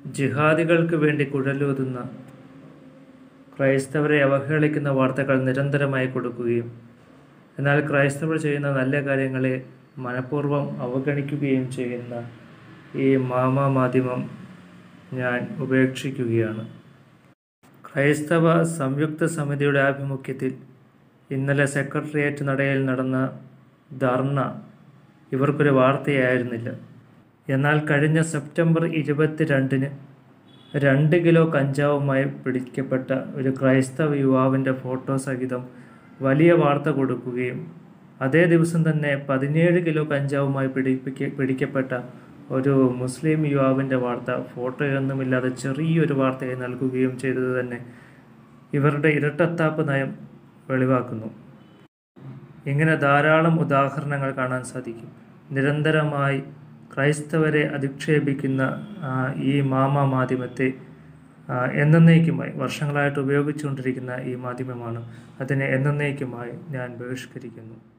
ജിഹാദികൾക്ക് വേണ്ടി കുഴലൂതുന്ന ക്രൈസ്തവരെ അവഹേളിക്കുന്ന വാർത്തകൾ നിരന്തരമായി കൊടുക്കുകയും എന്നാൽ ക്രൈസ്തവർ ചെയ്യുന്ന നല്ല കാര്യങ്ങളെ മനഃപൂർവ്വം അവഗണിക്കുകയും ചെയ്യുന്ന ഈ മാധ്യമം ഞാൻ ഉപേക്ഷിക്കുകയാണ്. ക്രൈസ്തവ സംയുക്ത സമിതിയുടെ ആഭിമുഖ്യത്തിൽ ഇന്നലെ സെക്രട്ടേറിയറ്റ് നടയിൽ നടന്ന ധർണ ഇവർക്കൊരു വാർത്തയായിരുന്നില്ല. എന്നാൽ കഴിഞ്ഞ സെപ്റ്റംബർ 22-ന് 2 കിലോ കഞ്ചാവുമായി പിടിക്കപ്പെട്ട ഒരു ക്രൈസ്തവ യുവാവിൻ്റെ ഫോട്ടോ സഹിതം വലിയ വാർത്ത കൊടുക്കുകയും അതേ ദിവസം തന്നെ 17 കിലോ കഞ്ചാവുമായി പിടിക്കപ്പെട്ട ഒരു മുസ്ലിം യുവാവിൻ്റെ വാർത്ത ഫോട്ടോയൊന്നുമില്ലാതെ ചെറിയൊരു വാർത്തയായി നൽകുകയും ചെയ്തത് തന്നെ ഇവരുടെ ഇരട്ടത്താപ്പ് നയം വെളിവാക്കുന്നു. ഇങ്ങനെ ധാരാളം ഉദാഹരണങ്ങൾ കാണാൻ സാധിക്കും. നിരന്തരമായി ക്രൈസ്തവരെ അധിക്ഷേപിക്കുന്ന ഈ മാധ്യമത്തെ എന്നേക്കുമായി വർഷങ്ങളായിട്ട് ഉപയോഗിച്ചുകൊണ്ടിരിക്കുന്ന ഈ മാധ്യമമാണ്. അതിനെ എന്നേക്കുമായി ഞാൻ ബഹിഷ്കരിക്കുന്നു.